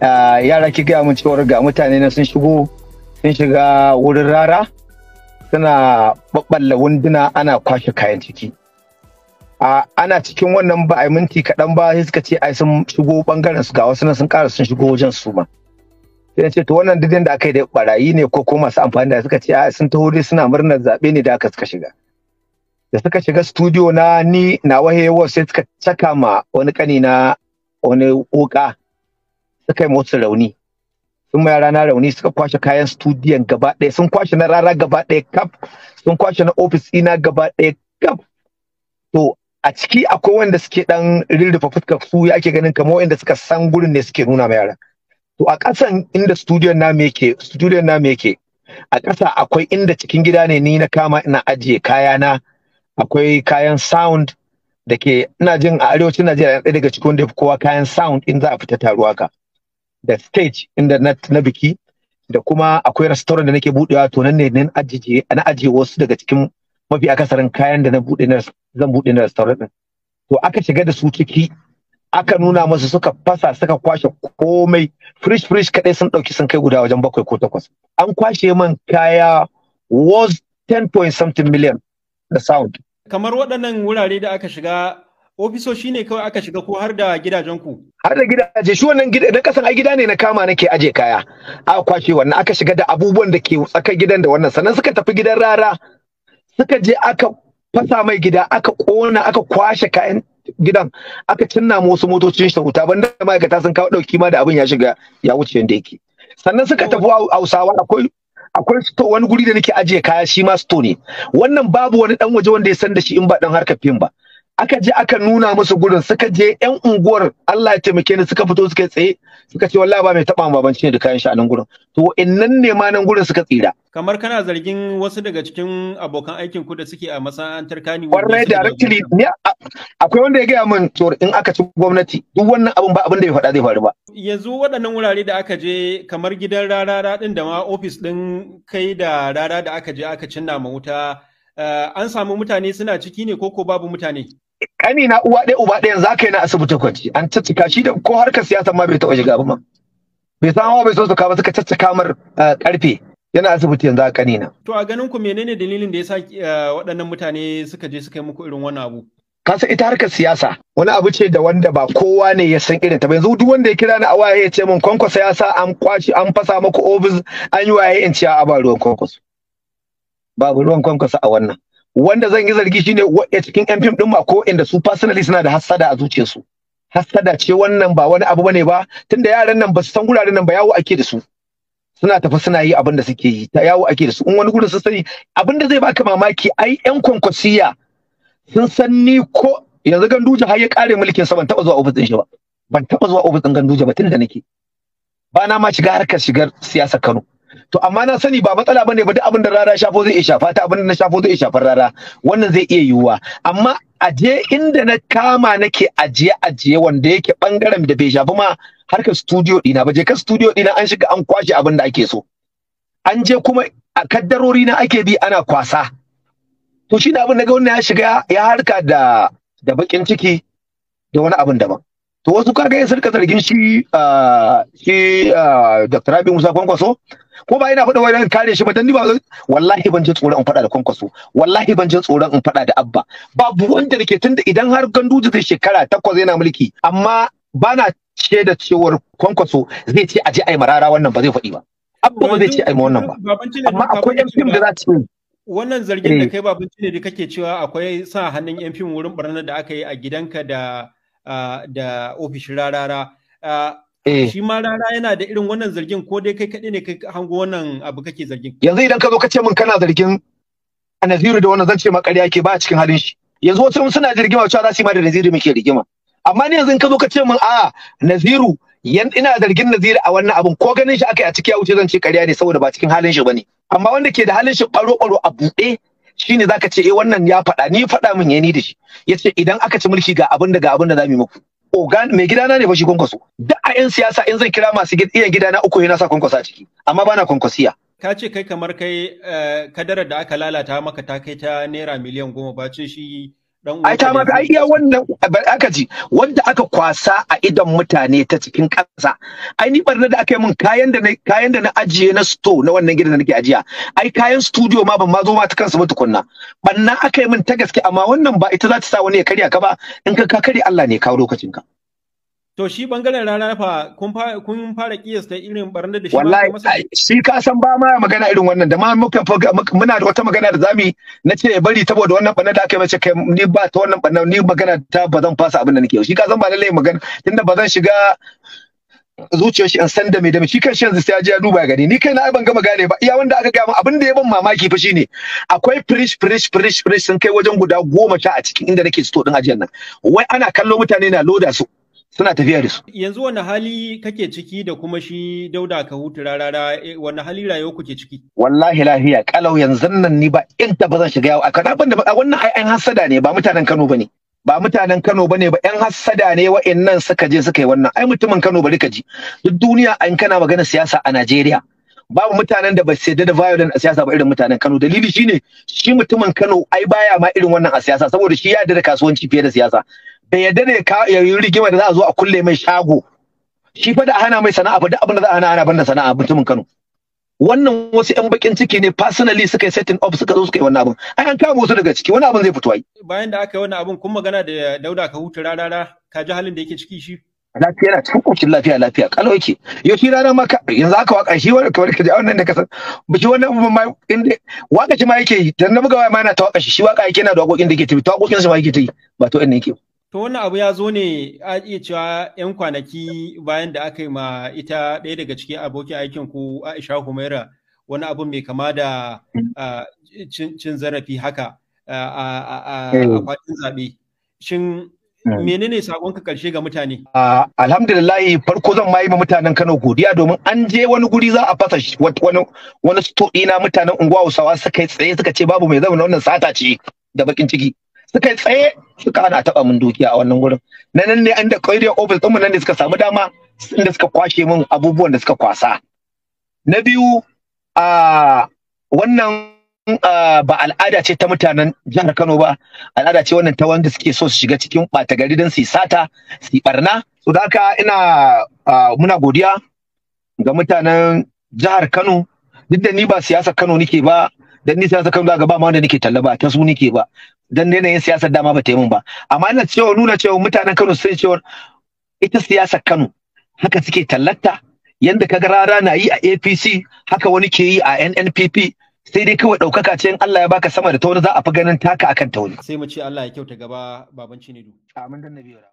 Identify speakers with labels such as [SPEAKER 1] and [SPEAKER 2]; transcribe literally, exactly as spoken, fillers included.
[SPEAKER 1] yara ki gaya mun cewar ga mutane na sun shigo sun shiga wurin rara suna babballa wunduna ana kwashe kayan ciki. Ana cikin wannan ba a minti kaɗan ba sai suka ce ai sun shigo bangaren su ga wasu nan sun ƙara sun shigo wajen su ma. Sai ce to wannan duk da aka yi da barayi ne ko ko masu amfani da suka ce ai sun taho dai suna murnar zaɓe ne da aka suka shiga. Da suka shiga studio na ni na wahewa sai suka caka ma wani kani na wani wuka suka yi motsa rauni. Sun mai rana rauni suka kwashe kayan studiyon gaba ɗaya sun kwashe na rara gaba ɗaya kaf sun kwashe na ofis ina gaba ɗaya kaf. To a ciki akwai wanda suke dan rirrufa fuskar su ya ake ganin kamar wanda suka san gurin ne suke nuna ma yara. To a ƙasan inda studiyon na me yake studiyon na me yake a ƙasa akwai inda cikin gida ne ni na kama ina ajiye kayana akwai kayan sound da ke ina jin a arewacin Najeriya ɗaya daga cikin da kowa kayan sound in za a fita taruwa ka da stage inda na, na biki da kuma akwai restaurant da nake buɗewa to nan ne nan ajiye na ajiye wasu daga cikin mafi akasarin kayan da na buɗe na zan buɗe na restaurant din. To aka shiga da su ciki aka nuna masu suka fasa suka kwashe komai fresh fresh kadai sun dauki sun kai guda wajen bakwai ko takwas. An kwashe man kaya was ten point something million da sound.
[SPEAKER 2] Kamar waɗannan wurare da aka shiga ofisoshi ne kawai aka shiga ko har da gidajen ku? Har
[SPEAKER 1] da gidaje shi wannan gida na kasan ai gida ne na kama nake aje kaya. Aka kwashe wannan aka shiga da abubuwan da ke tsakar gidan da wannan sannan suka tafi gidan rara suka je aka fasa mai gida aka kona aka kwashe kayan gidan aka cinna mu wasu motocin shi wuta banda ma'aikata sun kawo dauki ma da abin ya shiga ya wuce yanda yake. Sannan suka tafi Hausawa akwai akwai sto wani guri da nake ajiye kaya shi ma sto ne. Wannan babu wani dan waje wanda ya san da shi in ba dan harkar fim ba. Aka je aka nuna musu gurin suka je yan unguwar Allah ya taimake ni suka fito suka tsaye suka ce wallahi ba mai taba babanci ne da kayan shi a nan gurin. To innan ne ma nan gurin suka tsira.
[SPEAKER 2] Kamar kana zargin wasu daga cikin abokan aikin ku da suke a masana'antar Kani.
[SPEAKER 1] Wallahi directly ne akwai wanda ya gaya min to in aka ci gwamnati duk wannan abin ba abin da ya faɗa zai faru ba.
[SPEAKER 2] Yanzu waɗannan wurare da aka je kamar gidan rarara din da ma ofis din kai da rara da aka je aka cinna ma wuta an samu mutane suna ciki ne ko ko babu mutane?
[SPEAKER 1] Kani na uwa ɗaya uba ɗayan za ka yi na asibiti kwanci an caccaka shi da ko harkar siyasa ma bai taɓa shiga ba ma. Bai san hawa bai so su kawo suka caccaka mar karfe yana asibiti yanzu a kani na.
[SPEAKER 2] To a ganin ku menene dalilin da ya sa waɗannan mutane suka je suka yi muku irin wannan abu?
[SPEAKER 1] Kasa ita harkar siyasa wani abu ce da wanda ba kowa ne ya san irin ta ba yanzu duk wanda ya kira ni a waya ya ce min Kwankwaso ya sa an kwashi an fasa maku ofis an yi waye in ciya a ba ruwan Kwankwaso. Babu ruwan Kwankwaso a wannan. Wanda zan yi zargi shine a cikin yan fim din ma ko inda su personally suna da hassada a zuciyarsu. Hassada ce wannan ba wani abu bane ba tunda yaran nan ba su san guraren nan ba yawo ake da su. Suna tafi suna yi abin da suke yi ta yawo ake da su in wani gurin sun sani abin da zai baka mamaki ai yan Kwankwasiya sun san ni ko yanzu Ganduje har ya kare mulkin sa ban taba zuwa ofis din shi ba. Ban taba zuwa ofis din Ganduje ba tunda nake. Ba na ma shiga harkar shigar siyasar Kano. To amma na sani ba matsala bane ba duk abin da rara shafo zai iya shafa ta abin da na shafo zai iya shafar rara wannan zai iya yiwuwa amma aje inda na kama nake ajiye ajiye wanda yake bangaren da bai shafi ma harkar studio dina ba je ka studio dina an shiga an kwashe abin da ake so an je kuma a kaddarori na ake bi ana kwasa to shi da abin da ga wannan ya shiga ya harka da da bakin ciki da wani abin daban to wasu kaga ya sarka zargin shi shi Doctor Rabi Musa Kwankwaso ko ba ina faɗa wai kare shi ba dan ni ba wallahi ban ji tsoron in faɗa da Kwankwaso wallahi ban ji tsoron in faɗa da Abba babu wanda nake tunda idan har Ganduje zai shekara takwas yana mulki amma bana ce da cewar Kwankwaso zai ce aje ai marara wannan ba zai faɗi ba Abba ba zai ce ai ma wannan ba amma akwai yan fim da za su
[SPEAKER 2] wannan zargin da kai babanci ne da kake cewa akwai sa hannun yan fim wurin barnar da aka yi a gidanka da da ofishin rarara shi ma rara yana da irin wannan zargin ko dai kai kaɗai ne kai hango wannan abu kake zargin
[SPEAKER 1] yanzu idan ka zo ka ce min kana zargin a Naziru da wannan zan ce ma ƙarya ke ba a cikin halin shi yanzu wasu suna rigima cewa za su yi ma da Naziru muke rigima amma ni yanzu in ka zo ka ce min a Naziru yan ina zargin Naziru a wannan abun ko ganin shi aka yi a ciki ya wuce zan ce ƙarya ne saboda ba cikin halin shi bane amma wanda ke da halin shi ɓaro-ɓaro a buɗe shine zaka ce eh wannan ya faɗa ni faɗa min yayi ni da shi yace idan aka ci mulki ga abin da ga abin da zamu yi muku ogan mai gidana ne fa shi Kwankwaso duk a yan siyasa in zan kira masu iya gidana uku yana sa Kwankwaso a ciki amma bana Kwankwasiya
[SPEAKER 2] ka ce kai kamar kai kadarar da aka lalata maka ta kai ta naira miliyan goma bacin shi
[SPEAKER 1] ai ta ma ai iya wannan aka ji wanda aka kwasa a idan mutane ta cikin ƙasa. Ai ni barna da aka yi min kayan da na kayan da na ajiye na store na wannan gidan da nake ajiya. Ai kayan studio ma ban ma zo ma ta kansu ba tukunna. Barna aka yi min ta gaske amma wannan ba ita za ta sa wani ya karya ka ba, in ka ka karya Allah ne kawo lokacin ka.
[SPEAKER 2] To shi bangaren rana fa kun fara kun fara kiyasta irin barnar da shi
[SPEAKER 1] wallahi shi ka san ba ma magana irin wannan da ma muka muna da wata magana da zamu na ce bari saboda wannan barnar da aka yi mace kai ni ba ta wannan barnar ni magana ta ba zan fasa abin da nake shi ka san ba lalle magana tunda ba zan shiga zuciyar shi in san da me da me shi kan shi yanzu sai ya je ya duba gani ni kai na ban gama gane ba iya wanda aka ga min abin da ya ban mamaki fa shine akwai fresh fresh fresh fresh sun kai wajen guda goma sha a cikin inda nake store din ajiyar nan wai ana kallo mutane na loda su suna tafiya da su.
[SPEAKER 2] Yanzu wani hali kake ciki da kuma shi Dauda Kahutu Rarara wani hali rayuwa kuke ciki?
[SPEAKER 1] Wallahi lafiya kalau yanzu nan ni ba inda ba zan shiga yawo a kana ban da wannan ai an hasada ne ba mutanen Kano bane. Ba mutanen Kano bane ba ƴan hasada ne wa'annan suka je suka yi wannan ai mutumin Kano bari ka ji. Duk duniya an kana magana siyasa a Najeriya. Babu mutanen da ba su yarda da violence a siyasa ba irin mutanen Kano. Dalili shine shi mutumin Kano ai baya ma irin wannan a siyasa saboda shi ya yarda da kasuwanci fiye da siyasa. Bai yarda ne ya yi rigima da za a zo a kulle mai shago shi fa da hana mai sana'a fa duk abin da za a hana ana banda sana'a mutumin Kano wannan wasu ƴan bakin ciki ne personally suka yi setting up suka zo suka yi wannan abin ai an kama wasu daga ciki wani abin zai fito ai
[SPEAKER 2] bayan da aka yi wannan abin kun magana da Dauda Kahutu Rarara ka ji halin da yake ciki shi
[SPEAKER 1] lafiya yana cikin kocin lafiya lafiya kalau yake yau shi rana ma yanzu aka waka shi wani kawai ka ji wannan da ka san biki wannan abin ma inda waka shi ma yake yi dan na buga waya ma yana ta waka shi shi waka yake yana da wakokin da yake tafi ta wakokin sa ma yake ta yi ba to inda yake
[SPEAKER 2] To wannan abu ya zo ne a iya cewa ‘yan kwanaki bayan da aka yi ma ita ɗaya daga cikin abokin aikin ku Aisha Humaira wani abu mai kama da cin zarafi haka a kwatin zaɓe. Shin menene saƙonka ƙarshe ga mutane?
[SPEAKER 1] Alhamdulillah farko zan ma yi ma mutanen Kano godiya domin an je wani guri za a fasa wani wani stoɗi na mutanen unguwa Hausawa suka yi tsaye suka ce babu mai zama wannan sata ce da bakin ciki. Suka yi tsaye suka ana taɓa min dukiya a wannan gurin na nan ne an da ƙwairiyar ofis ɗinmu nan ne suka samu dama inda suka kwashe min abubuwan da suka kwasa na biyu a wannan ba al'ada ce ta mutanen jihar Kano ba al'ada ce wannan ta wanda suke so su shiga cikin ɓata gari don su yi sata su yi ɓarna so da haka ina muna godiya ga mutanen jihar Kano duk da ni ba siyasar Kano nike ba dan ni siyasar Kano ga ba ma wanda nake talla ba ta su nike ba dan yanayin siyasar dama ba ta yi min ba amma ina cewa nuna cewa mutanen Kano sun cewa ita siyasar Kano haka suke tallata yanda kaga Rara na yi a A P C haka wani ke yi a N N P P sai dai kawai ɗaukaka ce in Allah ya baka sama da ta wani za a fi ganin taka akan ta wani
[SPEAKER 2] sai mu ce Allah ya kyauta gaba baban Cinedu
[SPEAKER 1] amin dan nabi